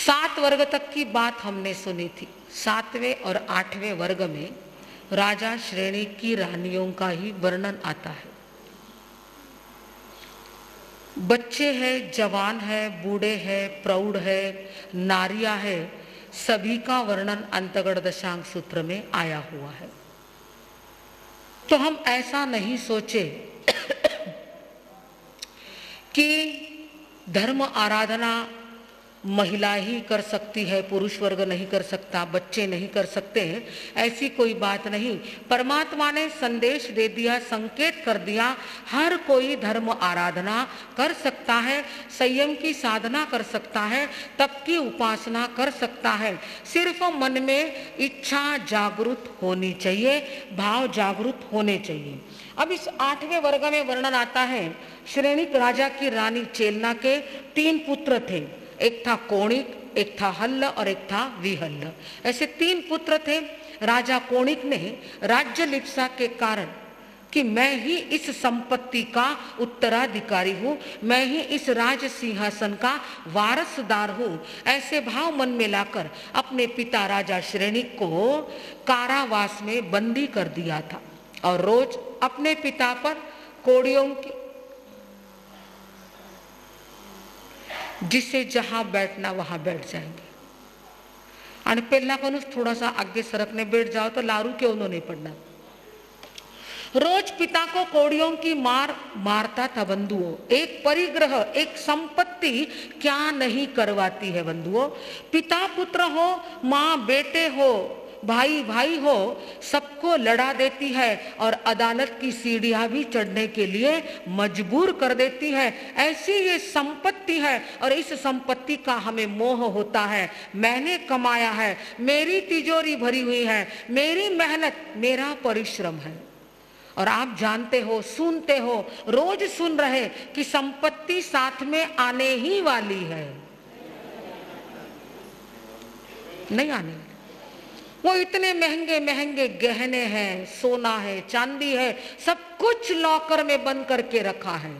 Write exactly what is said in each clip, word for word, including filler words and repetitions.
सात वर्ग तक की बात हमने सुनी थी। सातवें और आठवें वर्ग में राजा श्रेणी की रानियों का ही वर्णन आता है। बच्चे हैं, जवान है, बूढ़े हैं, प्रौढ़ है, नारियां है, सभी का वर्णन अंतगढ़ दशांग सूत्र में आया हुआ है। तो हम ऐसा नहीं सोचे कि धर्म आराधना महिला ही कर सकती है, पुरुष वर्ग नहीं कर सकता, बच्चे नहीं कर सकते हैं, ऐसी कोई बात नहीं। परमात्मा ने संदेश दे दिया, संकेत कर दिया, हर कोई धर्म आराधना कर सकता है, संयम की साधना कर सकता है, तप की उपासना कर सकता है। सिर्फ मन में इच्छा जागृत होनी चाहिए, भाव जागृत होने चाहिए। अब इस आठवें वर्ग में वर्णन आता है, श्रेणिक राजा की रानी चेलना के तीन पुत्र थे। एक था कोणिक, एक था हल्ल और एक था विहल्ल। ऐसे तीन पुत्र थे। राजा कोणिक ने राज्य लिप्सा के कारण कि मैं ही इस संपत्ति का उत्तराधिकारी हूँ, मैं ही इस राज सिंहासन का वारसदार हूँ, ऐसे भाव मन में लाकर अपने पिता राजा श्रेणिक को कारावास में बंदी कर दिया था और रोज अपने पिता पर कोड़ियों की, जिसे जहां बैठना वहां बैठ जाएंगे। आणि पहला कनुस थोड़ा सा आगे सरकने बैठ जाओ तो लारू क्यों नहीं पड़ना। रोज पिता को कोड़ियों की मार मारता था बंधुओं। एक परिग्रह, एक संपत्ति क्या नहीं करवाती है बंधुओं। पिता पुत्र हो, माँ बेटे हो, भाई भाई हो, सबको लड़ा देती है और अदालत की सीढ़ियां भी चढ़ने के लिए मजबूर कर देती है। ऐसी ये संपत्ति है और इस संपत्ति का हमें मोह होता है। मैंने कमाया है, मेरी तिजोरी भरी हुई है, मेरी मेहनत, मेरा परिश्रम है। और आप जानते हो, सुनते हो, रोज सुन रहे कि संपत्ति साथ में आने ही वाली है, नहीं आने। वो इतने महंगे महंगे गहने हैं, सोना है, चांदी है, सब कुछ लॉकर में बंद करके रखा है।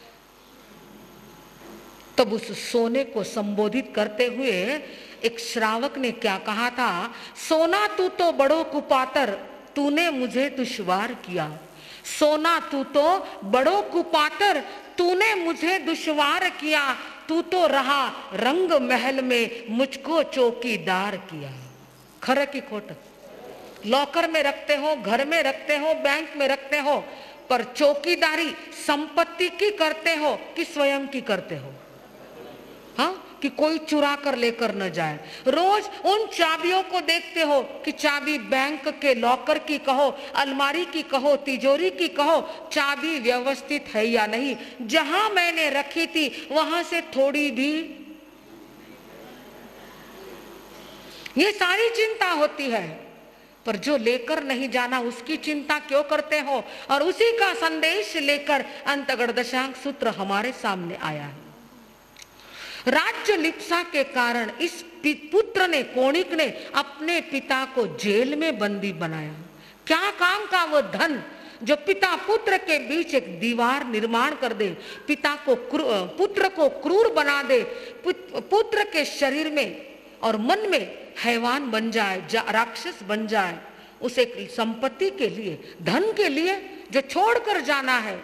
तब उस सोने को संबोधित करते हुए एक श्रावक ने क्या कहा था, सोना तू तो बड़ो कुपातर, तूने मुझे दुश्वार किया। सोना तू तो बड़ो कुपातर, तूने मुझे दुश्वार किया। तू तो रहा रंग महल में, मुझको चौकीदार किया। खर की खोट। लॉकर में रखते हो, घर में रखते हो, बैंक में रखते हो, पर चौकीदारी संपत्ति की करते हो कि स्वयं की करते हो? हाँ, कि कोई चुरा कर लेकर न जाए। रोज उन चाबियों को देखते हो कि चाबी बैंक के लॉकर की कहो, अलमारी की कहो, तिजोरी की कहो, चाबी व्यवस्थित है या नहीं। जहां मैंने रखी थी वहां से थोड़ी भी, ये सारी चिंता होती है। पर जो लेकर नहीं जाना उसकी चिंता क्यों करते हो? और उसी का संदेश लेकर अंतगढ़ दशांग सूत्र हमारे सामने आया है। राज्य लिप्सा के कारण इस पुत्र ने, कोणिक ने, अपने पिता को जेल में बंदी बनाया। क्या काम का वो धन जो पिता पुत्र के बीच एक दीवार निर्माण कर दे, पिता को, पुत्र को क्रूर बना दे, पुत्र के शरीर में और मन में हैवान बन जाए, राक्षस बन जाए। उस एक संपत्ति के लिए, धन के लिए जो छोड़कर जाना है।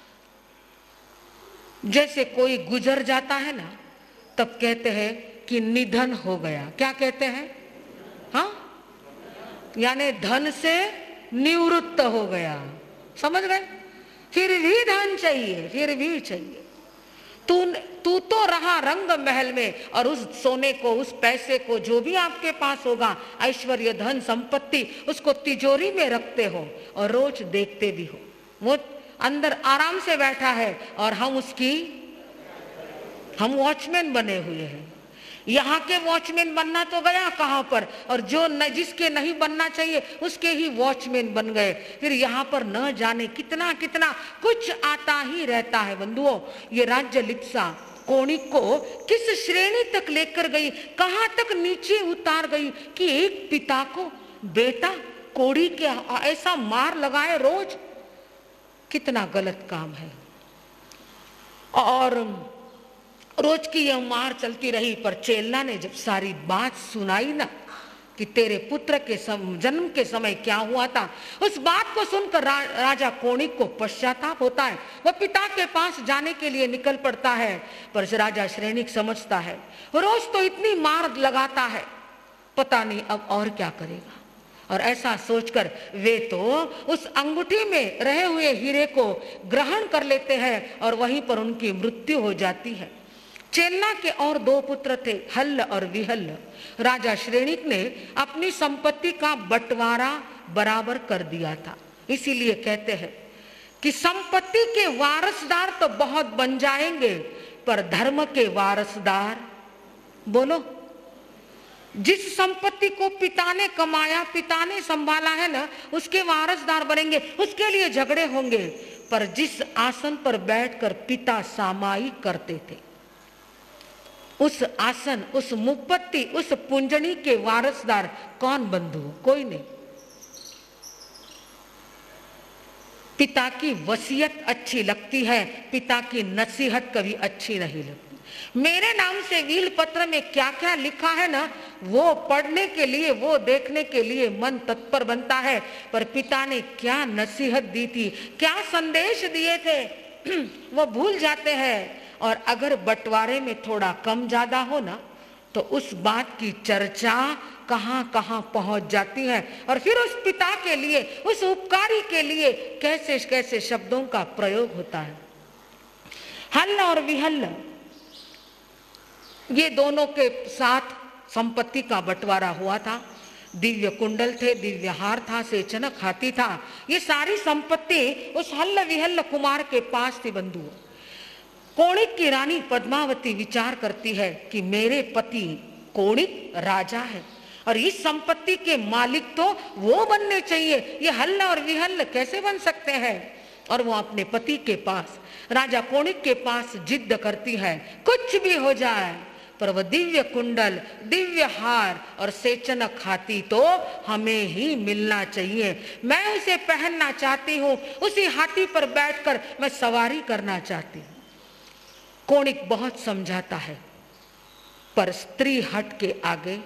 जैसे कोई गुजर जाता है ना, तब कहते हैं कि निधन हो गया। क्या कहते हैं? हाँ, यानी धन से निवृत्त हो गया। समझ गए? फिर भी धन चाहिए, फिर भी चाहिए। तू तू तो रहा रंग महल में और उस सोने को, उस पैसे को, जो भी आपके पास होगा, ऐश्वर्य, धन, संपत्ति, उसको तिजोरी में रखते हो और रोज देखते भी हो। वो अंदर आराम से बैठा है और हम उसकी, हम वॉचमैन बने हुए हैं। यहाँ के वॉचमैन बनना तो गया कहाँ पर, और जो न, जिसके नहीं बनना चाहिए उसके ही वॉचमैन बन गए। फिर यहाँ पर न जाने कितना कितना कुछ आता ही रहता है बंधुओं। ये राज्य लिप्सा कोणिक को किस श्रेणी तक लेकर गई, कहाँ तक नीचे उतार गई कि एक पिता को बेटा कोड़ी के ऐसा मार लगाए रोज। कितना गलत काम है। और रोज की यह मार चलती रही, पर चेल्ला ने जब सारी बात सुनाई ना कि तेरे पुत्र के सम, जन्म के समय क्या हुआ था, उस बात को सुनकर रा, राजा कोणिक को पश्चाताप होता है। वह पिता के पास जाने के लिए निकल पड़ता है, पर राजा श्रेणिक समझता है रोज तो इतनी मार लगाता है, पता नहीं अब और क्या करेगा। और ऐसा सोचकर वे तो उस अंगूठी में रहे हुए हीरे को ग्रहण कर लेते हैं और वहीं पर उनकी मृत्यु हो जाती है। चेल्ला के और दो पुत्र थे, हल्ल और विहल्ल। राजा श्रेणिक ने अपनी संपत्ति का बंटवारा बराबर कर दिया था। इसीलिए कहते हैं कि संपत्ति के वारसदार तो बहुत बन जाएंगे, पर धर्म के वारसदार, बोलो, जिस संपत्ति को पिता ने कमाया, पिता ने संभाला है ना, उसके वारसदार बनेंगे। उसके लिए झगड़े होंगे, पर जिस आसन पर बैठकर पिता सामाई करते थे, उस आसन, उस मुपत्ति, उस पुंजनी के वारसदार कौन बंधु? कोई नहीं। पिता की वसीयत अच्छी लगती है, पिता की नसीहत कभी अच्छी नहीं लगती। मेरे नाम से वील पत्र में क्या क्या लिखा है ना, वो पढ़ने के लिए, वो देखने के लिए मन तत्पर बनता है, पर पिता ने क्या नसीहत दी थी, क्या संदेश दिए थे, वो भूल जाते हैं। और अगर बंटवारे में थोड़ा कम ज्यादा हो ना, तो उस बात की चर्चा कहां कहां पहुंच जाती है, और फिर उस पिता के लिए, उस उपकारी के लिए कैसे कैसे शब्दों का प्रयोग होता है। हल्ल और विहल्ल, ये दोनों के साथ संपत्ति का बंटवारा हुआ था। दिव्य कुंडल थे, दिव्य हार था, सेचनक हाथी था। ये सारी संपत्ति उस हल्ल विहल्ल कुमार के पास थी। बंधु, कोणिक की रानी पद्मावती विचार करती है कि मेरे पति कोणिक राजा है और इस संपत्ति के मालिक तो वो बनने चाहिए, ये हल्ल और विहल्ल कैसे बन सकते हैं। और वो अपने पति के पास, राजा कोणिक के पास जिद करती है, कुछ भी हो जाए, पर वह दिव्य कुंडल, दिव्य हार और सेचनक हाथी तो हमें ही मिलना चाहिए। मैं उसे पहनना चाहती हूँ, उसी हाथी पर बैठकर मैं सवारी करना चाहती हूँ। कोणिक बहुत समझाता है, पर स्त्री हट के आगे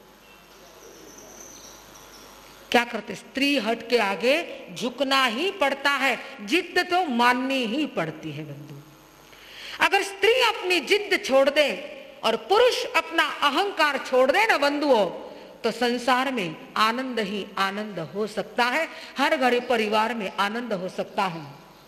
क्या करते, स्त्री हट के आगे झुकना ही पड़ता है, जिद तो माननी ही पड़ती है। बंधु, अगर स्त्री अपनी जिद छोड़ दे और पुरुष अपना अहंकार छोड़ दे ना बंधुओं, तो संसार में आनंद ही आनंद हो सकता है, हर घड़ी परिवार में आनंद हो सकता है।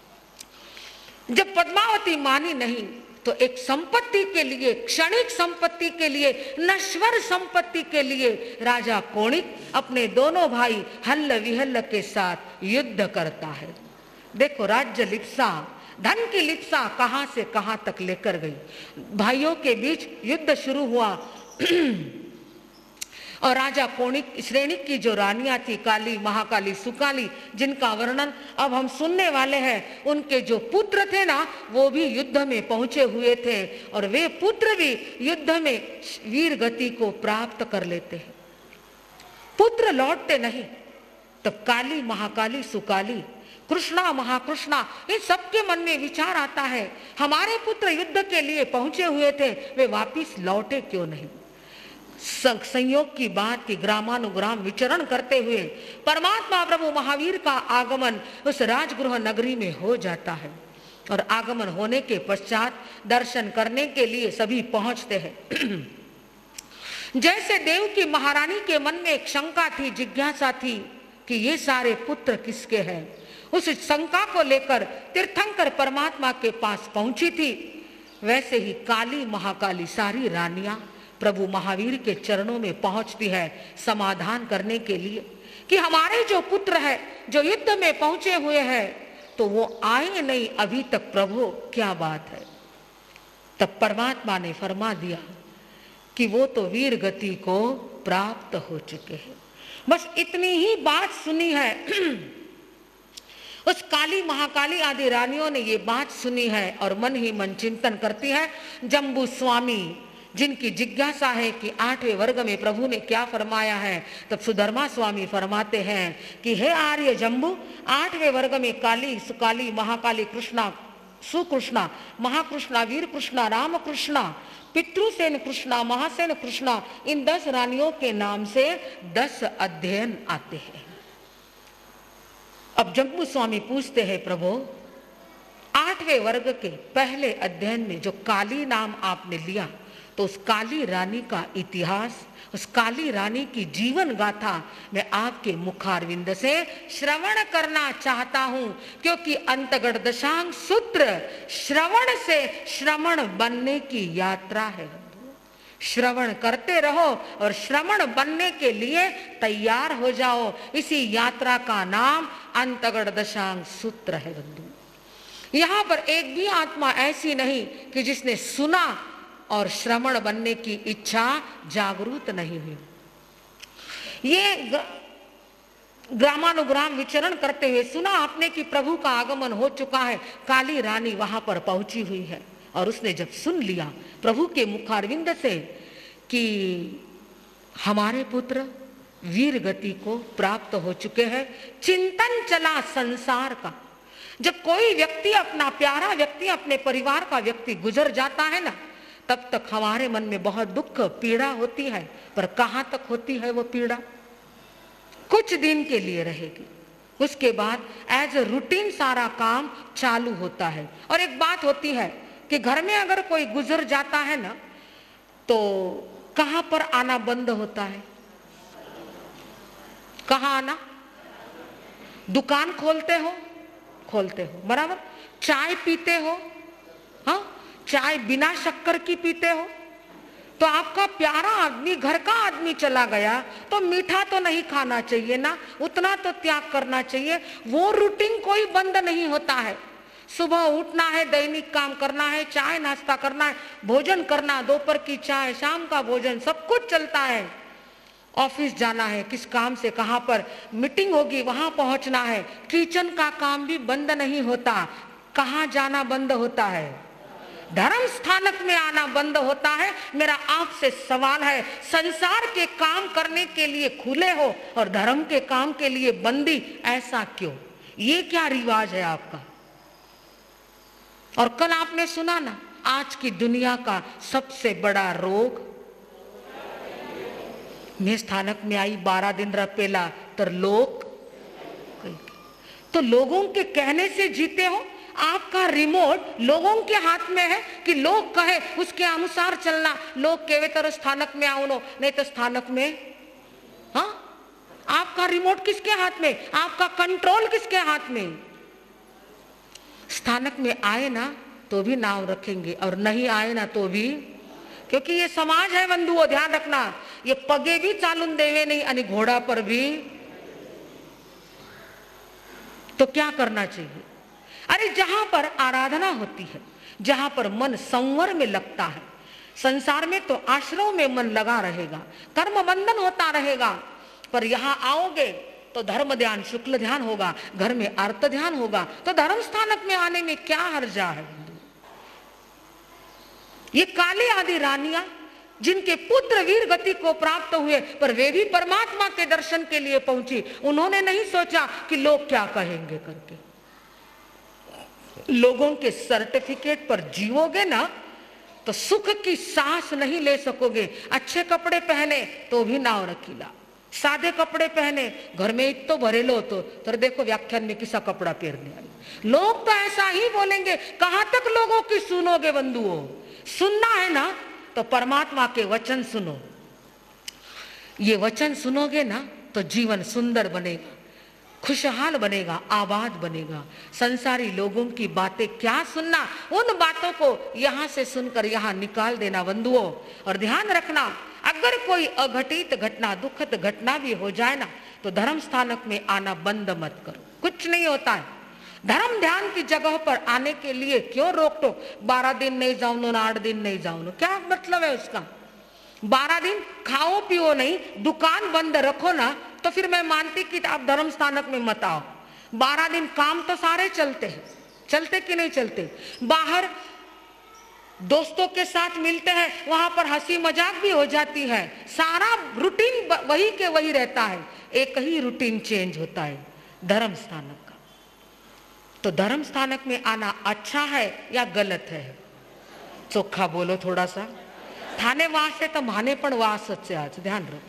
जब पद्मावती मानी नहीं, तो एक संपत्ति के लिए, क्षणिक संपत्ति के लिए, नश्वर संपत्ति के लिए राजा कोणिक अपने दोनों भाई हल्ल विहल्ल के साथ युद्ध करता है। देखो, राज्य लिप्सा, धन की लिप्सा कहां से कहां तक लेकर गई। भाइयों के बीच युद्ध शुरू हुआ और राजा कोणिक श्रेणिक की जो रानियां थी, काली, महाकाली, सुकाली, जिनका वर्णन अब हम सुनने वाले हैं, उनके जो पुत्र थे ना, वो भी युद्ध में पहुंचे हुए थे और वे पुत्र भी युद्ध में वीर गति को प्राप्त कर लेते हैं। पुत्र लौटते नहीं, तब काली, महाकाली, सुकाली, कृष्णा, महाकृष्णा, इन सबके मन में विचार आता है, हमारे पुत्र युद्ध के लिए पहुंचे हुए थे, वे वापिस लौटे क्यों नहीं। संयोग की बात की ग्रामानुग्राम विचरण करते हुए परमात्मा प्रभु महावीर का आगमन उस राजगृह नगरी में हो जाता है और आगमन होने के पश्चात दर्शन करने के लिए सभी पहुंचते हैं। जैसे देव की महारानी के मन में एक शंका थी, जिज्ञासा थी कि ये सारे पुत्र किसके हैं, उस शंका को लेकर तीर्थंकर परमात्मा के पास पहुंची थी, वैसे ही काली, महाकाली सारी रानियां प्रभु महावीर के चरणों में पहुंचती है समाधान करने के लिए कि हमारे जो पुत्र है, जो युद्ध में पहुंचे हुए हैं, तो वो आए नहीं अभी तक प्रभु, क्या बात है। तब परमात्मा ने फरमा दिया कि वो तो वीर गति को प्राप्त हो चुके हैं। बस इतनी ही बात सुनी है। उस काली, महाकाली आदि रानियों ने ये बात सुनी है और मन ही मन चिंतन करती है। जम्बू स्वामी, जिनकी जिज्ञासा है कि आठवें वर्ग में प्रभु ने क्या फरमाया है, तब सुधर्मा स्वामी फरमाते हैं कि हे आर्य जम्बू, आठवें वर्ग में काली, सुकाली, महाकाली, कृष्णा, सुकृष्णा, महाकृष्णा, वीर कृष्णा, राम कृष्णा, पितृसेन कृष्णा, महासेन कृष्णा, इन दस रानियों के नाम से दस अध्ययन आते हैं। अब जम्बू स्वामी पूछते हैं, प्रभु आठवें वर्ग के पहले अध्ययन में जो काली नाम आपने लिया, तो उस काली रानी का इतिहास, उस काली रानी की जीवन गाथा मैं आपके मुखारविंद से श्रवण करना चाहता हूं, क्योंकि अंतगढ़ दशांग सूत्र श्रवण से श्रवण बनने की यात्रा है। श्रवण करते रहो और श्रवण बनने के लिए तैयार हो जाओ। इसी यात्रा का नाम अंतगढ़ दशांग सूत्र है बंधु। यहां पर एक भी आत्मा ऐसी नहीं कि जिसने सुना और श्रवण बनने की इच्छा जागरूक नहीं हुई। ये ग्रामानुग्राम विचरण करते हुए सुना आपने कि प्रभु का आगमन हो चुका है, काली रानी वहां पर पहुंची हुई है, और उसने जब सुन लिया प्रभु के मुखारविंद से कि हमारे पुत्र वीर गति को प्राप्त हो चुके हैं, चिंतन चला संसार का। जब कोई व्यक्ति, अपना प्यारा व्यक्ति, अपने परिवार का व्यक्ति गुजर जाता है ना, तब तक हमारे मन में बहुत दुख पीड़ा होती है, पर कहां तक होती है वो पीड़ा? कुछ दिन के लिए रहेगी, उसके बाद एज ए रूटीन सारा काम चालू होता है। और एक बात होती है कि घर में अगर कोई गुजर जाता है ना, तो कहां पर आना बंद होता है? कहां आना? दुकान खोलते हो खोलते हो बराबर, चाय पीते हो, हाँ चाय बिना शक्कर की पीते हो, तो आपका प्यारा आदमी, घर का आदमी चला गया तो मीठा तो नहीं खाना चाहिए ना, उतना तो त्याग करना चाहिए। वो रूटीन कोई बंद नहीं होता है। सुबह उठना है, दैनिक काम करना है, चाय नाश्ता करना है, भोजन करना, दोपहर की चाय, शाम का भोजन, सब कुछ चलता है। ऑफिस जाना है, किस काम से कहां पर मीटिंग होगी वहां पहुंचना है। किचन का काम भी बंद नहीं होता। कहां जाना बंद होता है? धर्म स्थानक में आना बंद होता है। मेरा आपसे सवाल है, संसार के काम करने के लिए खुले हो और धर्म के काम के लिए बंदी, ऐसा क्यों? ये क्या रिवाज है आपका? और कल आपने सुना ना, आज की दुनिया का सबसे बड़ा रोग, मैं स्थानक में आई बारह दिन रपेला तर लोग, तो लोगों के कहने से जीते हो। आपका रिमोट लोगों के हाथ में है कि लोग कहे उसके अनुसार चलना। लोग कहे तो स्थानक में आओ, नहीं तो स्थानक में, हाँ आपका रिमोट किसके हाथ में? आपका कंट्रोल किसके हाथ में? स्थानक में आए ना तो भी नाव रखेंगे, और नहीं आए ना तो भी, क्योंकि ये समाज है बंधुओं, ध्यान रखना। ये पगे भी चालून देवे नहीं, अनि घोड़ा पर भी। तो क्या करना चाहिए? अरे जहां पर आराधना होती है, जहां पर मन संवर में लगता है, संसार में तो आश्रम में मन लगा रहेगा, कर्म बंधन होता रहेगा, पर यहां आओगे तो धर्म ध्यान, शुक्ल ध्यान होगा, घर में अर्थ ध्यान होगा, तो धर्म स्थानक में आने में क्या हर्जा है? ये काली आदि रानियां जिनके पुत्र वीर गति को प्राप्त हुए, पर वे भी परमात्मा के दर्शन के लिए पहुंची। उन्होंने नहीं सोचा कि लोग क्या कहेंगे करके। लोगों के सर्टिफिकेट पर जीवोगे ना तो सुख की सांस नहीं ले सकोगे। अच्छे कपड़े पहने तो भी नाव रखीला, सादे कपड़े पहने घर में इतो भरे लो तो तर देखो व्याख्यान में किसा कपड़ा पहनने आई। लोग तो ऐसा ही बोलेंगे। कहां तक लोगों की सुनोगे बंधुओं? सुनना है ना तो परमात्मा के वचन सुनो। ये वचन सुनोगे ना तो जीवन सुंदर बनेगा, खुशहाल बनेगा, आबाद बनेगा। संसारी लोगों की बातें क्या सुनना, उन बातों को यहां से सुनकर यहां निकाल देना बंधुओं। और ध्यान रखना, अगर कोई अघटित घटना, दुखद घटना भी हो जाए ना तो धर्म स्थानक में आना बंद मत करो, कुछ नहीं होता है। धर्म ध्यान की जगह पर आने के लिए क्यों रोक टोक? बारह दिन नहीं जाऊं ना, आठ दिन नहीं जाऊं, क्या मतलब है उसका? बारह दिन खाओ पियो नहीं, दुकान बंद रखो ना, तो फिर मैं मानती कि आप धर्म स्थानक में मत आओ। बारह दिन काम तो सारे चलते हैं, चलते कि नहीं चलते? बाहर दोस्तों के साथ मिलते हैं, वहां पर हंसी मजाक भी हो जाती है, सारा रूटीन वही के वही रहता है। एक ही रूटीन चेंज होता है, धर्म स्थानक का। तो धर्म स्थानक में आना अच्छा है या गलत है? चोखा बोलो थोड़ा सा। थाने वास है तो माने पण वास से, आज ध्यान रखो।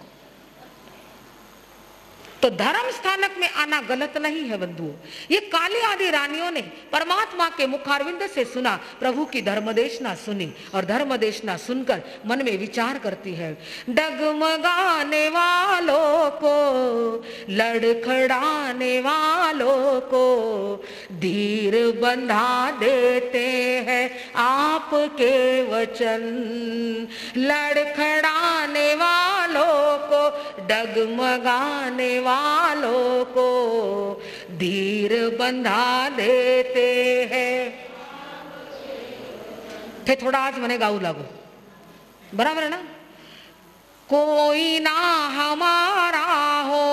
तो धर्म स्थानक में आना गलत नहीं है बंधुओं। ये काली आदि रानियों ने परमात्मा के मुखारविंद से सुना, प्रभु की धर्मदेशना सुनी और धर्मदेशना सुनकर मन में विचार करती है, डगमगाने वालों को, लड़खड़ाने वालों को धीर बंधा देते हैं आपके वचन। लड़खड़ाने वालों को, डगमगाने वालों को धीर बंधा देते हैं। थे थोड़ा आज मने गाऊ लागो, बराबर है ना? कोई ना हमारा हो,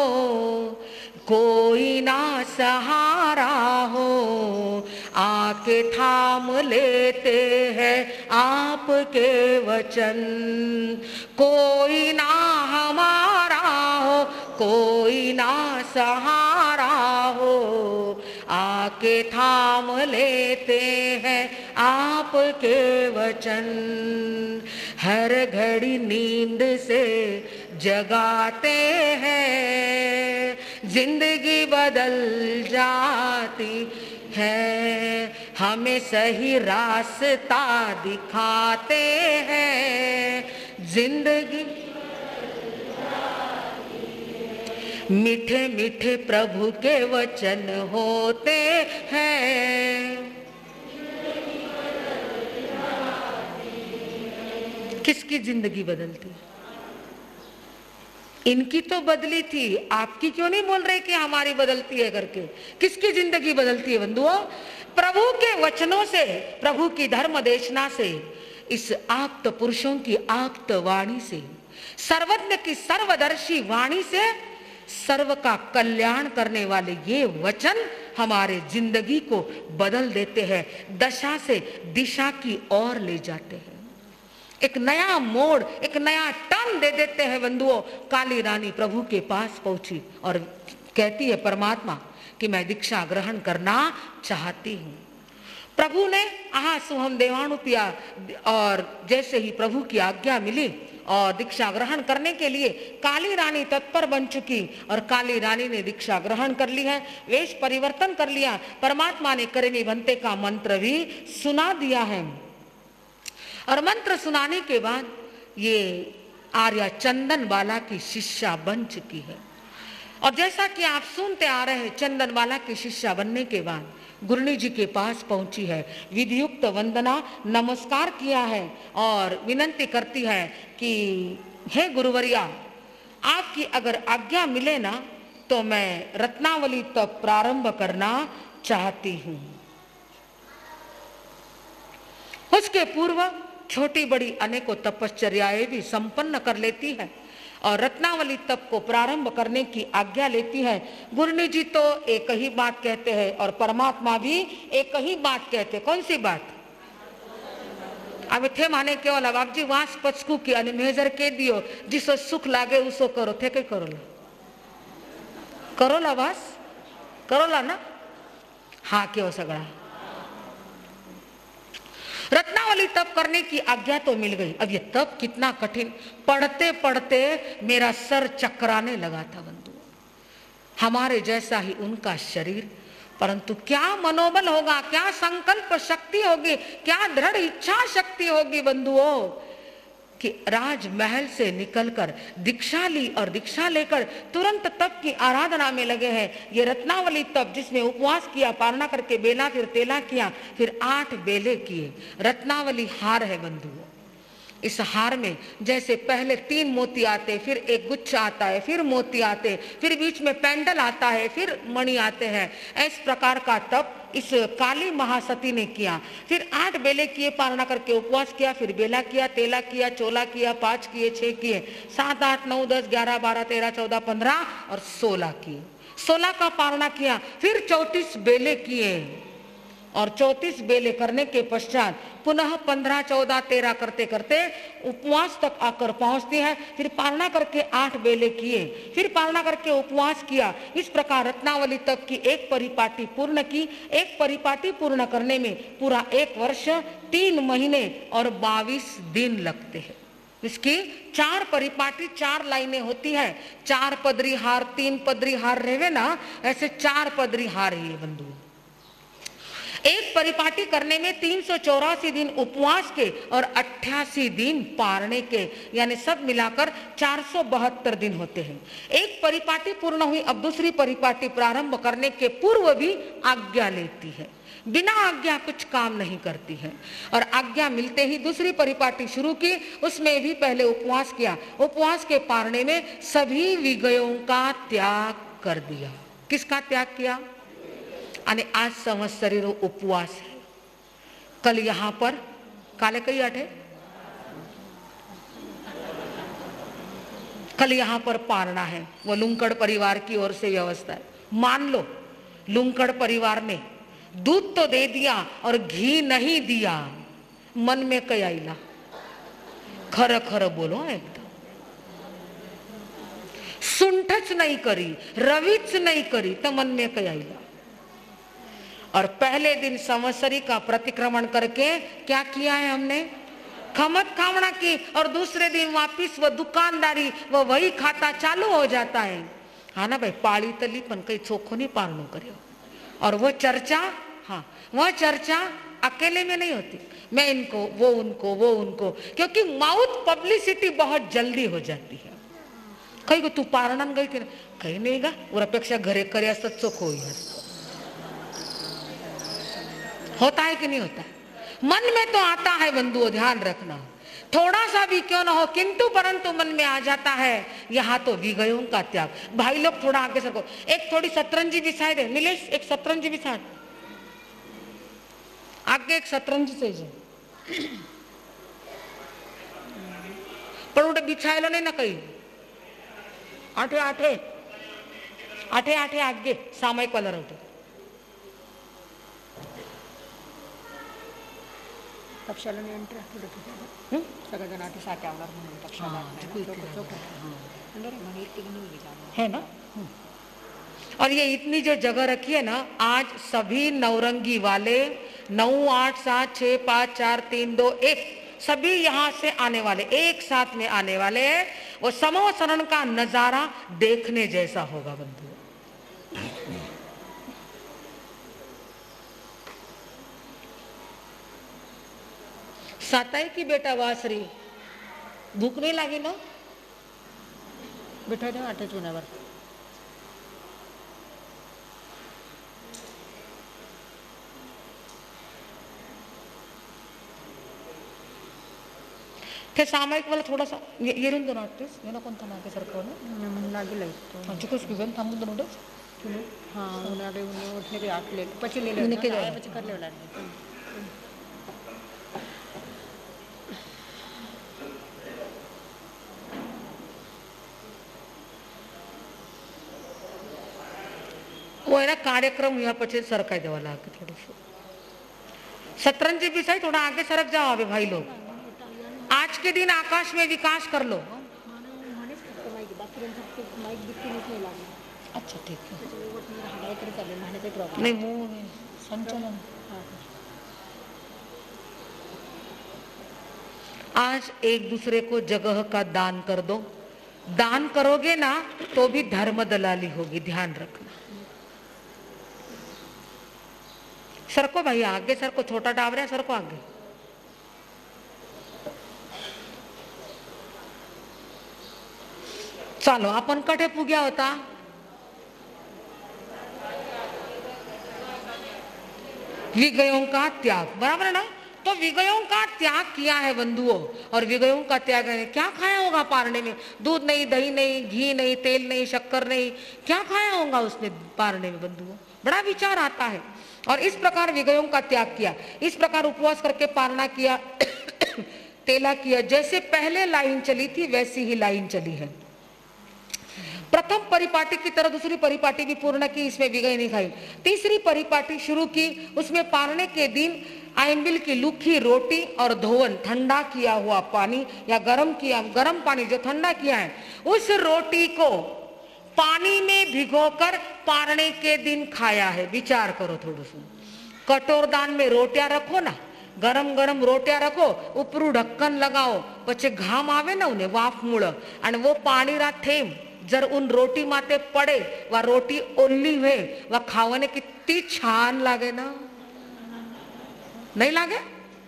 कोई ना सहारा हो, आके थाम लेते हैं आपके वचन। कोई ना हमारा हो, कोई ना सहारा हो, आके थाम लेते हैं आपके वचन। हर घड़ी नींद से जगाते हैं, जिंदगी बदल जाती है, हमें सही रास्ता दिखाते हैं। जिंदगी मीठे मीठे प्रभु के वचन होते हैं। किसकी जिंदगी बदलती? इनकी तो बदली थी, आपकी क्यों नहीं बोल रहे कि हमारी बदलती है करके? किसकी जिंदगी बदलती है बंधुओं? प्रभु के वचनों से, प्रभु की धर्म देशना से, इस आप्त पुरुषों की आप्त वाणी से, सर्वज्ञ की सर्वदर्शी वाणी से सर्व का कल्याण करने वाले ये वचन हमारे जिंदगी को बदल देते हैं, दशा से दिशा की ओर ले जाते हैं, एक नया मोड़, एक नया टर्न दे देते हैं बंधुओं। काली रानी प्रभु के पास पहुंची और कहती है परमात्मा कि मैं दीक्षा ग्रहण करना चाहती हूँ। प्रभु ने आहा सुहम देवाणु पिया और जैसे ही प्रभु की आज्ञा मिली और दीक्षा ग्रहण करने के लिए काली रानी तत्पर बन चुकी और काली रानी ने दीक्षा ग्रहण कर ली है, वेश परिवर्तन कर लिया। परमात्मा ने करनी बनते का मंत्र भी सुना दिया है और मंत्र सुनाने के बाद ये आर्या चंदन बाला की शिष्या बन चुकी है। और जैसा कि आप सुनते आ रहे हैं, चंदन बाला की शिष्या बनने के बाद गुरुनी जी के पास पहुंची है, विधियुक्त वंदना नमस्कार किया है और विनंती करती है कि हे गुरुवरिया, आपकी अगर आज्ञा मिले ना तो मैं रत्नावली तप प्रारंभ करना चाहती हूं। उसके पूर्व छोटी बड़ी अनेकों तपश्चर्याएं भी संपन्न कर लेती है और रत्नावली तप को प्रारंभ करने की आज्ञा लेती है। गुरुनी जी तो एक ही बात कहते हैं और परमात्मा भी एक ही बात कहते हैं। कौन सी बात? अब थे माने केवल अब जी वास पचकू की અને मेजर के दियो जिसो सुख लागे उसो करो, थे कई करो ला करो ला वास करो ला ना, हाँ क्यों सगड़ा। रत्नावली तप करने की आज्ञा तो मिल गई। अब ये तप कितना कठिन, पढ़ते पढ़ते मेरा सर चकराने लगा था बंधु। हमारे जैसा ही उनका शरीर, परंतु क्या मनोबल होगा, क्या संकल्प शक्ति होगी, क्या दृढ़ इच्छा शक्ति होगी बंधुओं कि राजमहल से निकलकर दीक्षा ली और दीक्षा लेकर तुरंत तप की आराधना में लगे हैं। ये रत्नावली तप जिसमें उपवास किया, पारणा करके बेला फिर तेला किया, फिर आठ बेले किए। रत्नावली हार है बंधुओं। इस हार में जैसे पहले तीन मोती आते, फिर एक गुच्छा आता है, फिर मोती आते, फिर बीच में पेंडल आता है, फिर मणि आते हैं। इस प्रकार का तप इस काली महासती ने किया। फिर आठ बेले किए, पारणा करके उपवास किया, फिर बेला किया, तेला किया, चोला किया, पांच किए, छह किए, सात आठ नौ दस ग्यारह बारह तेरह चौदह पंद्रह और सोलह किए। सोलह का पारणा किया, फिर चौतीस बेले किए, और चौंतीस बेले करने के पश्चात पुनः पंद्रह चौदह तेरह करते करते उपवास तक आकर पहुंचती है। फिर पालना करके आठ बेले किए, फिर पालना करके उपवास किया। इस प्रकार रत्नावली तक की एक परिपाटी पूर्ण की। एक परिपाटी पूर्ण करने में पूरा एक वर्ष तीन महीने और बाईस दिन लगते हैं। इसकी चार परिपाटी चार लाइनें होती है। चार पदरी हार, तीन पदरी हार रहे ना, ऐसे चार पदरी हार है ये बंधु। एक परिपाटी करने में तीन सौ चौरासी दिन उपवास के और अट्ठासी दिन पारने के, यानी सब मिलाकर चार सौ बहत्तर दिन होते हैं। एक परिपाटी पूर्ण हुई, अब दूसरी परिपाटी प्रारंभ करने के पूर्व भी आज्ञा लेती है। बिना आज्ञा कुछ काम नहीं करती है। और आज्ञा मिलते ही दूसरी परिपाटी शुरू की, उसमें भी पहले उपवास किया। उपवास के पारने में सभी विषयों का त्याग कर दिया। किसका त्याग किया? आणि आज संवत्सरी उपवास है। कल यहां पर काले कई आठे कल यहां पर पारना है। वो लुंकड़ परिवार की ओर से व्यवस्था है। मान लो लुंकड़ परिवार ने दूध तो दे दिया और घी नहीं दिया, मन में कई आईला? खर खर बोलो एकदम। सुंठच नहीं करी, रविच नहीं करी, तो मन में कई आईला? और पहले दिन संवत्सरी का प्रतिक्रमण करके क्या किया है हमने? खमत खावना की। और दूसरे दिन वापिस वो दुकानदारी, वो वही खाता चालू हो जाता है। हाँ ना भाई, पाली तली पण कई चोखो नहीं पालनो करियो। और वो चर्चा, हाँ वह चर्चा अकेले में नहीं होती, मैं इनको, वो उनको, वो उनको, क्योंकि माउथ पब्लिसिटी बहुत जल्दी हो जाती है। कहीं को तू पारणन गई थी? कहीं नहीं गा, और अपेक्षा घरे करे असत चोखो हुई। होता है कि नहीं होता है? मन में तो आता है बंधुओं, ध्यान रखना, थोड़ा सा भी क्यों ना हो, किंतु परंतु मन में आ जाता है। यहाँ तो विषयों का त्याग। भाई लोग थोड़ा आगे सको, एक थोड़ी सतरंजी बिछाए दे नीलेश, एक सतरंजी बिछा आगे, एक सतरंजी से पण उठे बिछाएलो नहीं ना कहीं। आठे आठे आठे आठे आगे सामायिक वाला रहते तक्षाला एंट्री थोडं सगळेजण आठी साठ आवणार म्हणून तक्षाला है ना। और ये इतनी जो जगह रखी है ना, आज सभी नवरंगी वाले नौ आठ सात छः पाँच चार तीन दो एक सभी यहाँ से आने वाले, एक साथ में आने वाले हैं। वो समोसरण का नजारा देखने जैसा होगा बंधु। साताई की बेटा वासरी, भूख नहीं लगी ना? बैठा जाओ आटे चुनावर। ते सामायिक वाला थोड़ा सा ये ये रुंद नोटिस ये ना कोणता नाके सरकव ना मन लागेल तो म्हणजे कुछ किवन थांबू दो नोटिस हां उन्हाळे उठले के आटले પછી ले ले के जाए પછી कर ले वाला वो है ना कार्यक्रम यहाँ पचे सरकाई देवा लागे थोड़ा सा सतरंजी भी सही, थोड़ा आगे सरक जाओ अबे भाई लोग। आज के दिन आकाश में विकास कर लो। अच्छा ठीक है, नहीं वो संचलन। आज एक दूसरे को जगह का दान कर दो। दान करोगे ना तो भी धर्म दलाली होगी, ध्यान रखना। सर को भाई आगे, सर को छोटा डाबरा, सर को आगे। चलो अपन कटे पुग्या होता? विषयों का त्याग, बराबर है ना। तो विषयों का त्याग किया है बंधुओं। और विषयों का त्याग है, क्या खाया होगा पारने में? दूध नहीं, दही नहीं, घी नहीं, तेल नहीं, शक्कर नहीं, क्या खाया होगा उसने पारने में बंधुओं? बड़ा विचार आता है। और इस प्रकार विषयों का त्याग किया, इस प्रकार उपवास करके पालना किया, तेला किया। जैसे पहले लाइन चली थी वैसी ही लाइन चली है। प्रथम परिपाटी की तरह दूसरी परिपाटी भी पूर्ण की, इसमें भी गई नहीं खाई। तीसरी परिपाटी शुरू की, उसमें पारने के दिन आइंबिल की लूखी रोटी और धोवन, ठंडा किया हुआ पानी या गरम किया गरम पानी जो ठंडा किया है, उस रोटी को पानी में भिगोकर पारने के दिन खाया है। विचार करो थोड़ा सा, कटोरदान में रोटियां रखो ना, गरम गरम रोटियां रखो, उपरू ढक्कन लगाओ, પછી घाम आवे ना उन्हें वाफ मूळ અને वो पाणी रा थेंब जर उन रोटी माते पड़े, वह रोटी ओली हुए, वह खावाने कितनी छान लागे ना, नहीं लागे?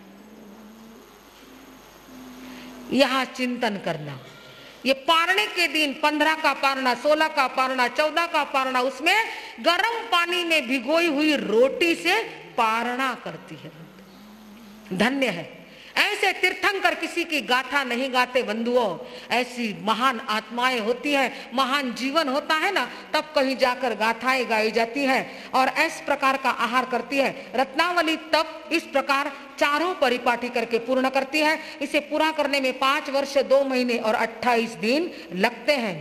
यहां चिंतन करना, ये पारने के दिन पंद्रह का पारना, सोलह का पारना, चौदह का पारना, उसमें गर्म पानी में भिगोई हुई रोटी से पारना करती है। धन्य है, ऐसे तीर्थंकर किसी की गाथा नहीं गाते बंधुओं। ऐसी महान आत्माएं होती हैं, महान जीवन होता है ना, तब कहीं जाकर गाथाएं गाई जाती हैं और इस प्रकार का आहार करती है। रत्नावली तब इस प्रकार चारों परिपाटी करके पूर्ण करती है। इसे पूरा करने में पांच वर्ष दो महीने और अट्ठाईस दिन लगते हैं।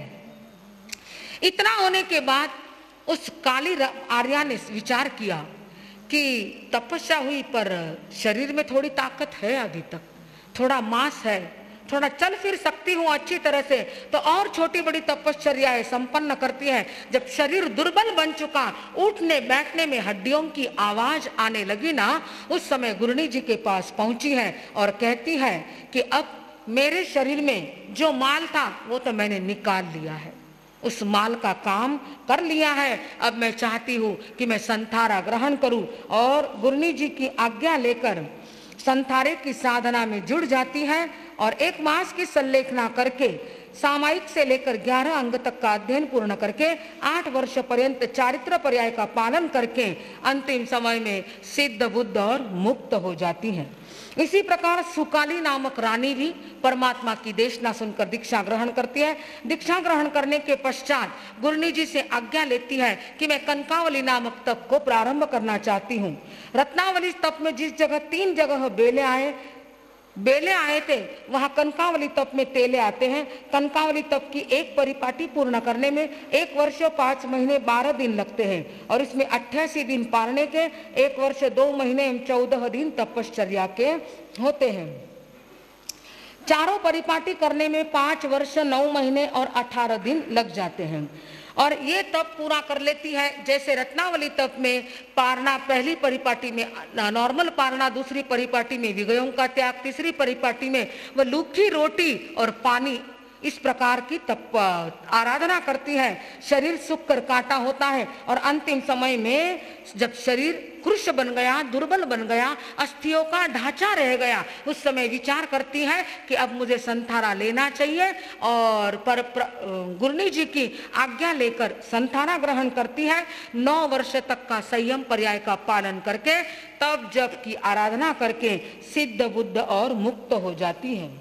इतना होने के बाद उस काली आर्या ने विचार किया कि तपस्या हुई पर शरीर में थोड़ी ताकत है, अभी तक थोड़ा मांस है, थोड़ा चल फिर सकती हूँ अच्छी तरह से, तो और छोटी बड़ी तपश्चर्याएं संपन्न करती है। जब शरीर दुर्बल बन चुका, उठने बैठने में हड्डियों की आवाज आने लगी ना, उस समय गुरुनी जी के पास पहुंची है और कहती है कि अब मेरे शरीर में जो माल था वो तो मैंने निकाल लिया है, उस माल का काम कर लिया है। अब मैं चाहती हूँ कि मैं संथारा ग्रहण करूं, और गुरुनी जी की आज्ञा लेकर संथारे की साधना में जुड़ जाती है और एक मास की संलेखना करके सामायिक से लेकर ग्यारह अंग तक का अध्ययन पूर्ण करके आठ वर्ष पर्यंत चारित्र पर्याय का पालन करके अंतिम समय में सिद्ध बुद्ध और मुक्त हो जाती है। इसी प्रकार सुकाली नामक रानी भी परमात्मा की देशना सुनकर दीक्षा ग्रहण करती है। दीक्षा ग्रहण करने के पश्चात गुरुनी जी से आज्ञा लेती है कि मैं कनकावली नामक तप को प्रारंभ करना चाहती हूँ। रत्नावली तप में जिस जगह तीन जगह बेले आए बेले आए थे, वहां कनकावली तप में तेले आते हैं। कनकावली तप की एक परिपाटी पूर्ण करने में एक वर्ष पांच महीने बारह दिन लगते हैं और इसमें अट्ठासी दिन पारने के, एक वर्ष दो महीने एवं चौदह दिन तपश्चर्या के होते हैं। चारों परिपाटी करने में पांच वर्ष नौ महीने और अठारह दिन लग जाते हैं और ये तप पूरा कर लेती है। जैसे रत्नावली तप में पारना पहली परिपाटी में नॉर्मल पारना, दूसरी परिपाटी में विगयों का त्याग, तीसरी परिपाटी में वह लूखी रोटी और पानी, इस प्रकार की तप आराधना करती है। शरीर सूख कर कांटा होता है और अंतिम समय में जब शरीर कृश बन गया, दुर्बल बन गया, अस्थियों का ढांचा रह गया, उस समय विचार करती है कि अब मुझे संथारा लेना चाहिए और पर, पर गुरुनी जी की आज्ञा लेकर संथारा ग्रहण करती है। नौ वर्ष तक का संयम पर्याय का पालन करके तब जब की आराधना करके सिद्ध बुद्ध और मुक्त हो जाती है।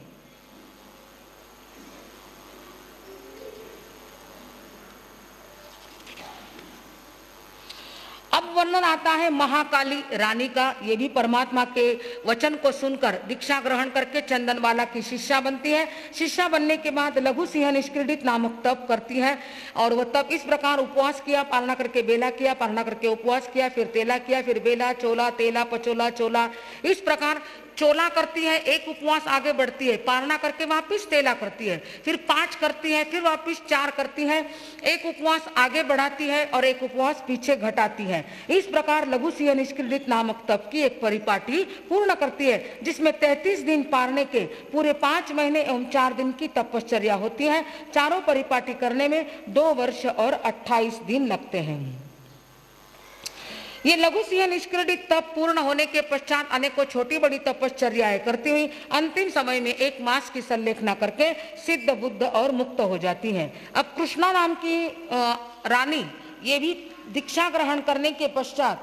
अब वर्णन आता है महाकाली रानी का। ये भी परमात्मा के वचन को सुनकर दीक्षा ग्रहण करके चंदनवाला की शिष्या बनती है। शिष्या बनने के बाद लघु सिंह निष्क्रीडित नामक तप करती है और वह तप इस प्रकार उपवास किया, पालना करके बेला किया, पालना करके उपवास किया, फिर तेला किया, फिर बेला, चोला, तेला, पचोला, चोला, इस प्रकार चोला करती है, एक उपवास आगे बढ़ती है, पालना करके वापिस तेला करती है, फिर पांच करती है, फिर वापिस चार करती है, एक उपवास आगे बढ़ाती है और एक उपवास पीछे घटाती है। इस प्रकार लघु सिंह निष्क्रीडित नामक तप की एक परिपाटी पूर्ण करती है, जिसमें तैंतीस दिन पारने के पूरे पांच महीने एवं चार दिन की तपश्चर्या होती है। चारों परिपाटी करने में दो वर्ष और अट्ठाईस दिन लगते हैं। ये लघु सिंह निष्क्रीडित तप पूर्ण होने के पश्चात अनेकों छोटी बड़ी तपश्चर्याएं करती हुई अंतिम समय में एक मास की संलेखना करके सिद्ध बुद्ध और मुक्त हो जाती हैं। अब कृष्णा नाम की रानी ये भी दीक्षा ग्रहण करने के पश्चात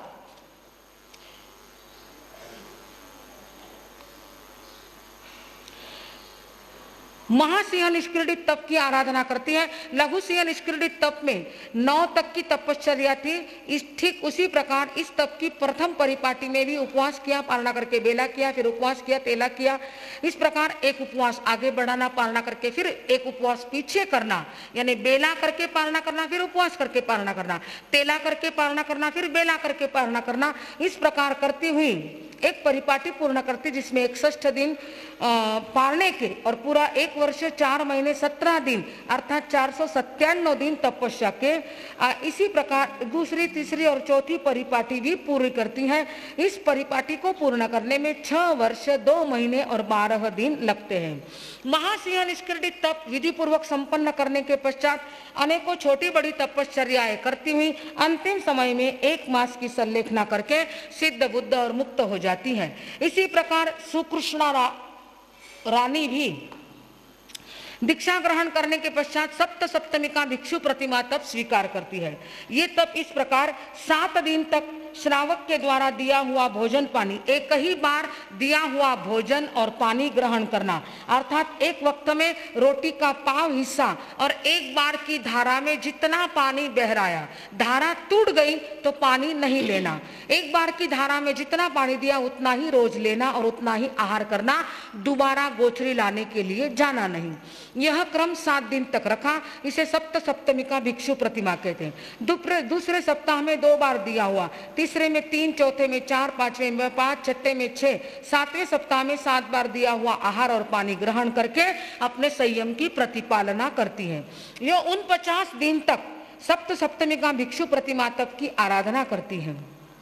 महासिंह निष्क्रीडित तप की आराधना करती है। लघु सिंह निष्क्रीडित तप में नौ तक की तपश्चर्या थी। इस ठीक उसी प्रकार इस तप की प्रथम परिपाटी में भी उपवास किया, पालना करके बेला किया, फिर उपवास किया, तेला किया। इस प्रकार एक उपवास आगे बढ़ाना, पालना करके फिर एक उपवास पीछे करना, यानी बेला करके पालना करना, फिर उपवास करके पालना करना, तेला करके पालना करना, फिर बेला करके पालना करना। इस प्रकार करती हुई एक परिपाटी पूर्ण करती, जिसमें इकसठ दिन पालने के और पूरा एक वर्ष चार महीने सत्रह दिन अर्थात चार सौ सत्तानवे दिन तपस्या के। आ, इसी प्रकार दूसरी, तीसरी और चौथी परिपाटी भी पूरी करती हैं। इस परिपाटी को पूर्ण करने में छह वर्ष दो महीने और बारह दिन लगते हैं। महासिंह निष्क्रीडित तप विधि पूर्वक संपन्न करने के पश्चात अनेकों छोटी बड़ी तपश्चर्याएं करती हुई अंतिम समय में एक मास की संलेखना करके सिद्ध, बुद्ध और मुक्त हो जाती है। इसी प्रकार सुकृष्णा रा, रानी भी दीक्षा ग्रहण करने के पश्चात सप्त सप्तमी का भिक्षु प्रतिमा तप स्वीकार करती है। ये तप इस प्रकार सात दिन तक श्रावक के द्वारा दिया हुआ भोजन पानी, एक ही बार दिया हुआ भोजन और पानी ग्रहण करना, अर्थात एक वक्त में रोटी का पाव हिस्सा और एक बार की धारा में जितना पानी बह रहा, धारा टूट गई तो पानी नहीं लेना, एक बार की धारा में जितना पानी दिया उतना ही रोज लेना और उतना ही आहार करना, दोबारा गोचरी लाने के लिए जाना नहीं। यह क्रम सात दिन तक रखा। इसे सप्त सप्तमी का भिक्षु प्रतिमा कहते हैं। दूसरे सप्ताह में दो बार दिया हुआ, तीसरे में तीन, चौथे में चार, पांचवें में पांच, छठे में छह, सातवें सप्ताह में सात बार दिया हुआ आहार और पानी ग्रहण करके अपने संयम की प्रतिपालना करती है। यह उन पचास दिन तक सप्त सप्तमी का भिक्षु प्रतिमा तप की आराधना करती है।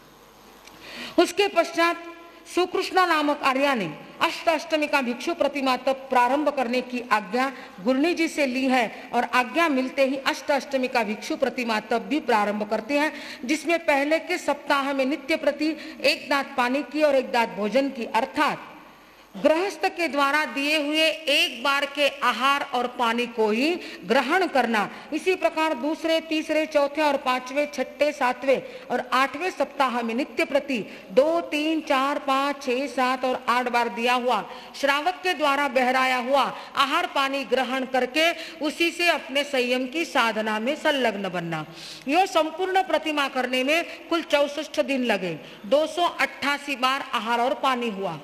उसके पश्चात सुकृष्णा नामक आर्या ने अष्ट अष्टमी का भिक्षु प्रतिमा तप प्रारंभ करने की आज्ञा गुरनी जी से ली है और आज्ञा मिलते ही अष्ट अष्टमी का भिक्षु प्रतिमा तप भी प्रारंभ करते हैं, जिसमें पहले के सप्ताह में नित्य प्रति एक दांत पानी की और एक दांत भोजन की, अर्थात गृहस्थ के द्वारा दिए हुए एक बार के आहार और पानी को ही ग्रहण करना। इसी प्रकार दूसरे, तीसरे, चौथे और पांचवें, छठे, सातवें और आठवें सप्ताह में नित्य प्रति दो, तीन, चार, पाँच, छह, सात और आठ बार दिया हुआ श्रावक के द्वारा बहराया हुआ आहार पानी ग्रहण करके उसी से अपने संयम की साधना में संलग्न बनना। यह संपूर्ण प्रतिमा करने में कुल चौसठ दिन लगे। दो सौ अट्ठासी बार आहार और पानी हुआ।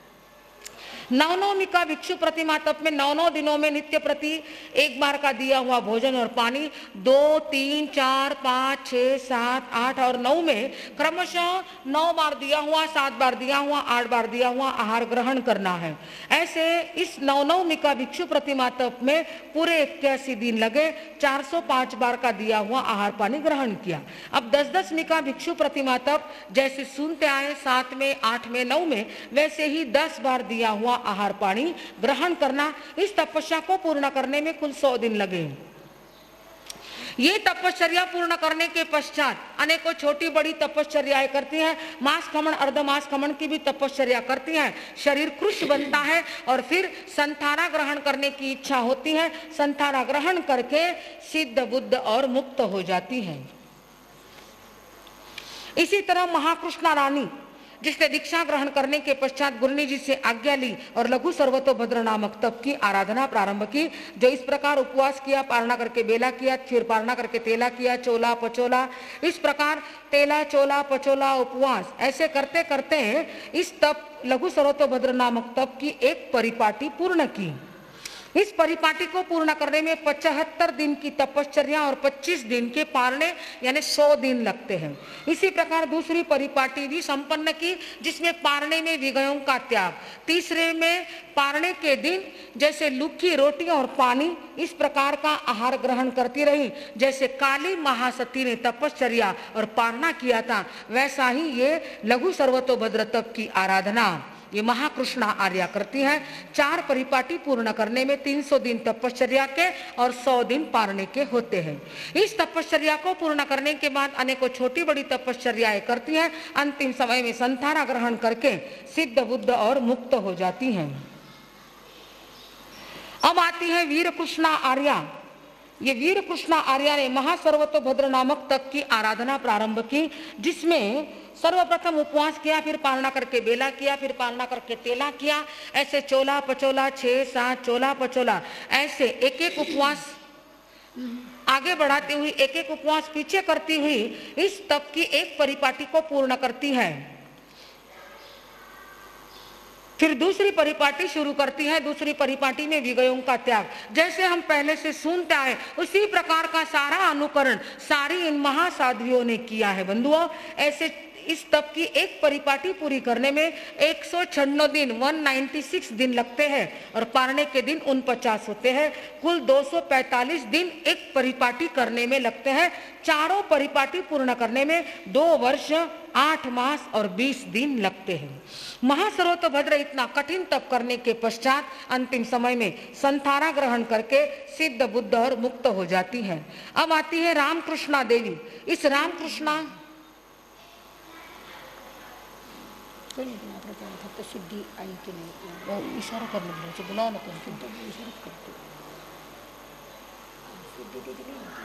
नवनवमी का भिक्षु प्रतिमा तप में नौ नौ दिनों में नित्य प्रति एक बार का दिया हुआ भोजन और पानी, दो, तीन, चार, पाँच, छः, सात, आठ और नौ में क्रमशः नौ बार दिया हुआ, सात बार दिया हुआ, आठ बार दिया हुआ आहार ग्रहण करना है। ऐसे इस नवनवमी का भिक्षु प्रतिमा तप में पूरे इक्यासी दिन लगे। चार सौ पाँच बार का दिया हुआ आहार पानी ग्रहण किया। अब दस दसवीं का भिक्षु प्रतिमा तप जैसे सुनते आए सात में, आठ में, नौ में, वैसे ही दस बार दिया हुआ आहार पानी ग्रहण करना। इस तपस्या को पूर्ण करने में कुल सौ दिन लगे। ये तपश्चर्या पूर्ण करने के पश्चात अनेकों छोटी बड़ी तपश्चर्याएं करती हैं। मास खमन, अर्धमास खमन की भी तपश्चर्या करती हैं। शरीर कृश बनता है और फिर संथारा ग्रहण करने की इच्छा होती है। संथारा ग्रहण करके सिद्ध, बुद्ध और मुक्त हो जाती है। इसी तरह महाकृष्णा रानी, जिसने दीक्षा ग्रहण करने के पश्चात गुरनी जी से आज्ञा ली और लघु सर्वतोभद्र नामक तप की आराधना प्रारंभ की, जो इस प्रकार उपवास किया, पालना करके बेला किया, फिर पालना करके तेला किया, चोला पचोला, इस प्रकार तेला, चोला, पचोला, उपवास ऐसे करते करते इस तप लघु सर्वतोभद्र नामक तप की एक परिपाटी पूर्ण की। इस परिपाटी को पूर्ण करने में पचहत्तर दिन की तपश्चर्या और पच्चीस दिन के पालने यानी सौ दिन लगते हैं। इसी प्रकार दूसरी परिपाटी भी संपन्न की, जिसमें पालने में विषयों का त्याग, तीसरे में पालने के दिन जैसे लुक्की रोटी और पानी इस प्रकार का आहार ग्रहण करती रही। जैसे काली महासती ने तपश्चर्या और पालना किया था, वैसा ही ये लघु सर्वतोभद्र तप की आराधना ये महाकृष्णा आर्या करती है। चार परिपाटी पूर्ण करने में तीन सौ दिन तपश्चर्या के और सौ दिन पालने के होते हैं। इस तपश्चर्या को पूर्ण करने के बाद अनेकों छोटी बड़ी तपश्चर्याएं करती हैं। अंतिम समय में संथारा ग्रहण करके सिद्ध, बुद्ध और मुक्त हो जाती हैं। अब आती है वीर कृष्णा आर्या, ये वीर कृष्णा आर्या ने महासर्वतोभद्र नामक तप की आराधना प्रारंभ की, जिसमें सर्वप्रथम उपवास किया, फिर पालना करके बेला किया, फिर पालना करके तेला किया। ऐसे चोला पचोला, छह सात चोला पचोला, ऐसे एक एक उपवास आगे बढ़ाती हुई, एक एक उपवास पीछे करती हुई इस तप की एक परिपाटी को पूर्ण करती है। फिर दूसरी परिपाटी शुरू करती है। दूसरी परिपाटी में विगयों का त्याग, जैसे हम पहले से सुनते आए उसी प्रकार का सारा अनुकरण सारी इन महासाध्वियों ने किया है। बंधुओं, ऐसे इस तप की एक परिपाटी पूरी करने में एक सौ छियानवे दिन एक सौ छियानवे दिन लगते हैं और पारने के दिन उनचास होते हैं। कुल दो सौ पैंतालीस दिन एक परिपाटी करने में लगते हैं। चारों परिपाटी पूर्ण करने में दो वर्ष आठ मास और बीस दिन लगते हैं। महासर्वतोभद्र इतना कठिन तप करने के पश्चात अंतिम समय में संथारा ग्रहण करके सिद्ध बुद्ध और मुक्त हो जाती है। अब आती है रामकृष्णा देवी। इस रामकृष्णा कोई नहीं, आपने क्या फक्त सिद्धि आई की नहीं, इशारा करने बोले बुलाओ ना कौन तो इशारा करते सिद्धि दे दी नहीं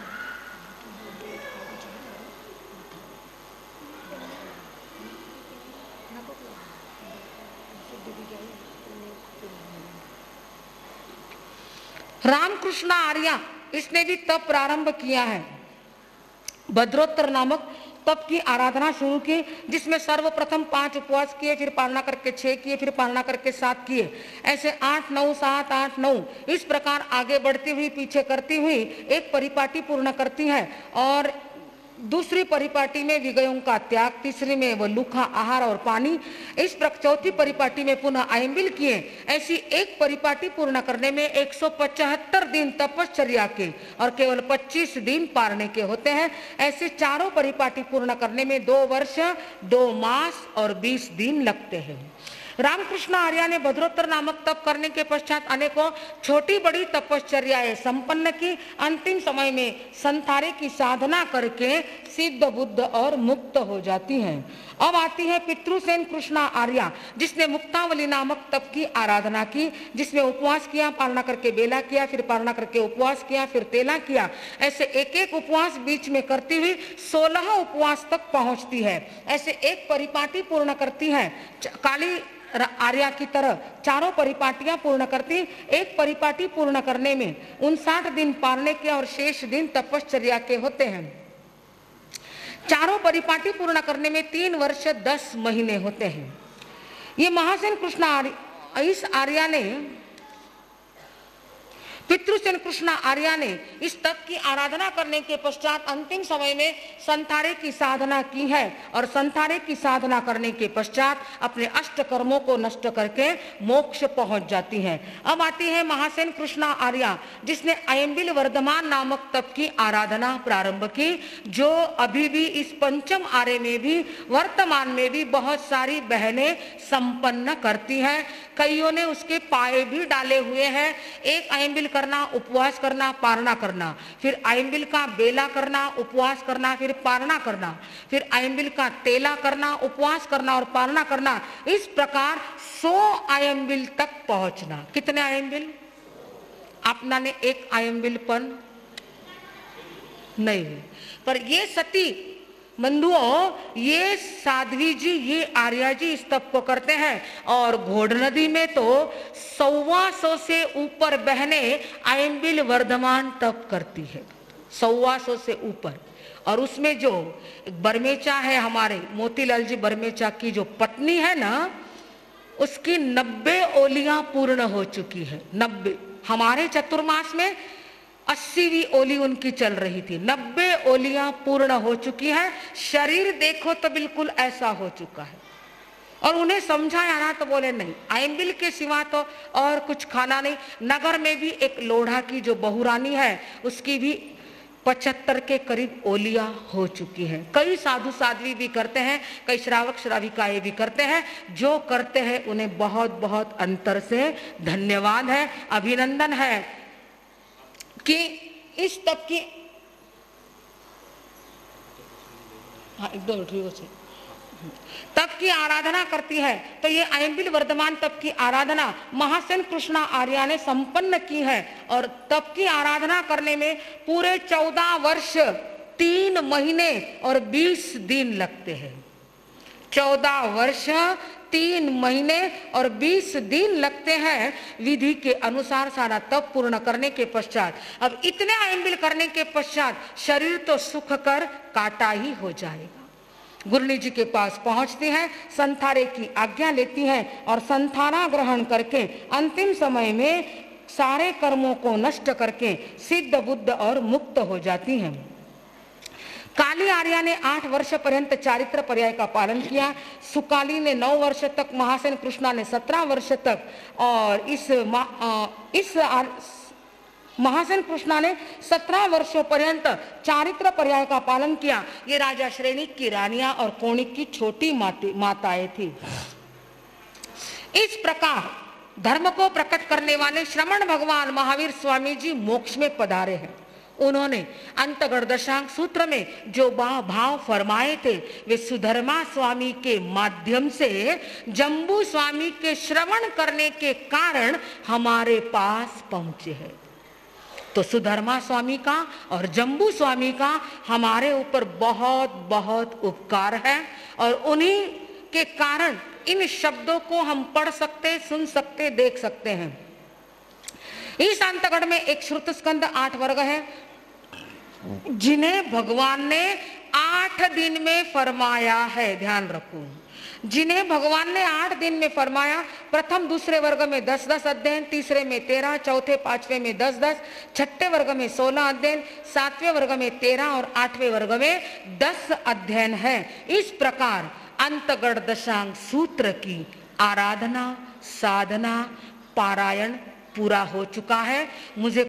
रामकृष्णा आर्या, इसने भी तप प्रारंभ किया है। भद्रोत्तर नामक तप की आराधना शुरू की, जिसमें सर्वप्रथम पांच उपवास किए, फिर पालना करके छह किए, फिर पालना करके सात किए। ऐसे आठ नौ सात आठ नौ इस प्रकार आगे बढ़ती हुई पीछे करती हुई एक परिपाटी पूर्ण करती है। और दूसरी परिपाटी में विगयों का त्याग, तीसरी में वह लूखा आहार और पानी, इस प्रकार चौथी परिपाटी में पुनः आयम्बिल किए। ऐसी एक परिपाटी पूर्ण करने में एक सौ पचहत्तर दिन तपश्चर्या के और केवल पच्चीस दिन पारने के होते हैं। ऐसे चारों परिपाटी पूर्ण करने में दो वर्ष दो मास और बीस दिन लगते हैं। रामकृष्ण आर्या ने भद्रोत्तर नामक तप करने के पश्चात अनेकों छोटी बड़ी तपश्चर्याएं संपन्न की। अंतिम समय में संथारे की साधना करके सिद्ध बुद्ध और मुक्त हो जाती हैं। अब आती है पितृसेन कृष्णा आर्या, जिसने मुक्तावली नामक तप की आराधना की, जिसमें उपवास किया, पालना करके बेला किया, फिर पालना करके उपवास किया, फिर तेला किया। ऐसे एक एक उपवास बीच में करती हुई सोलह उपवास तक पहुंचती है। ऐसे एक परिपाटी पूर्ण करती है। काली आर्या की तरह चारों परिपाटियां पूर्ण करती। एक परिपाटी पूर्ण करने में उनसाठ दिन पालने के और शेष दिन तपश्चर्या के होते हैं। चारों परिपाटी पूर्ण करने में तीन वर्ष दस महीने होते हैं। ये महासेन कृष्ण आर्य, इस आर्या ने पितृसेन कृष्ण आर्या ने इस तप की आराधना करने के पश्चात अंतिम समय में संथारे की साधना की है और संथारे की साधना करने के पश्चात अपने अष्ट कर्मों को नष्ट करके मोक्ष पहुंच जाती है। अब आती है महासेन कृष्ण आर्या, जिसने अयम्बिल वर्धमान नामक तप की आराधना प्रारंभ की, जो अभी भी इस पंचम आर्य में भी वर्तमान में भी बहुत सारी बहनें संपन्न करती हैं। कईयों ने उसके पाए भी डाले हुए हैं। एक अयम्बिल करना, उपवास करना, पारणा करना, फिर अयम्बिल का बेला करना, उपवास करना, फिर पारणा करना, फिर अयम्बिल का तेला करना, उपवास करना और पारणा करना। इस प्रकार सौ अयम्बिल तक पहुंचना। कितने अयम्बिल? अपना ने एक अयम्बिल पन नहीं, पर ये सती बंधुओं, ये साध्वी जी, ये आर्या जी इस तप को करते हैं। और घोड़ नदी में तो सौवा सौ से ऊपर बहने अयम्बिल वर्धमान तप करती है, सौवा सौ से ऊपर। और उसमें जो बरमेचा है, हमारे मोतीलाल जी बरमेचा की जो पत्नी है ना, उसकी नब्बे ओलियां पूर्ण हो चुकी है। नब्बे, हमारे चतुर्मास में अस्सीवीं ओली उनकी चल रही थी। नब्बे ओलियां पूर्ण हो चुकी है। शरीर देखो तो बिल्कुल ऐसा हो चुका है। और उन्हें समझाया ना तो बोले नहीं, अयम्बिल के सिवा तो और कुछ खाना नहीं। नगर में भी एक लोढ़ा की जो बहुरानी है, उसकी भी पचहत्तर के करीब ओलियां हो चुकी हैं। कई साधु साध्वी भी करते हैं, कई श्रावक श्राविकाएं भी करते हैं। जो करते हैं उन्हें बहुत बहुत अंतर से धन्यवाद है, अभिनंदन है कि इस तप की हाँ एक दो से तप की आराधना करती है। तो ये ऐम्बिल वर्धमान तप की आराधना महासेन कृष्णा आर्या ने संपन्न की है। और तप की आराधना करने में पूरे चौदह वर्ष तीन महीने और बीस दिन लगते हैं। चौदह वर्ष तीन महीने और बीस दिन लगते हैं विधि के अनुसार सारा तप पूर्ण करने के पश्चात। अब इतने ऐम्बिल करने के पश्चात शरीर तो सुख कर काटा ही हो जाएगा। गुरुनी जी के पास पहुंचती हैं, संथारे की आज्ञा लेती हैं और संथाना ग्रहण करके अंतिम समय में सारे कर्मों को नष्ट करके सिद्ध बुद्ध और मुक्त हो जाती हैं। काली आर्या ने आठ वर्ष पर्यंत चारित्र पर्याय का पालन किया। सुकाली ने नौ वर्ष तक, महासेन कृष्णा ने सत्रह वर्ष तक और इस इस महासेन कृष्णा ने सत्रह वर्षों पर्यंत चारित्र पर्याय का पालन किया। ये राजा श्रेणिक की रानियां और कोणिक की छोटी माताएं थी। इस प्रकार धर्म को प्रकट करने वाले श्रमण भगवान महावीर स्वामी जी मोक्ष में पधारे हैं। उन्होंने अंतगढ़ दशांग सूत्र में जो भाव फरमाए थे वे सुधर्मा स्वामी के माध्यम से जम्बू स्वामी के श्रवण करने के कारण हमारे पास पहुंचे हैं। तो सुधर्मा स्वामी का और जम्बू स्वामी का हमारे ऊपर बहुत बहुत उपकार है और उन्हीं के कारण इन शब्दों को हम पढ़ सकते, सुन सकते, देख सकते हैं। इस अंतगढ़ में एक श्रुत स्कंद आठ वर्ग है जिन्हें भगवान ने आठ दिन में फरमाया है। ध्यान रखो, जिन्हें भगवान ने आठ दिन में फरमाया। प्रथम दूसरे वर्ग में दस दस अध्ययन, तीसरे में तेरह, चौथे पांचवे में दस दस, छठे वर्ग में सोलह अध्ययन, सातवें वर्ग में तेरह और आठवें वर्ग में दस अध्ययन है। इस प्रकार अंतगढ़ दशांग सूत्र की आराधना, साधना, पारायण पूरा हो चुका है। मुझे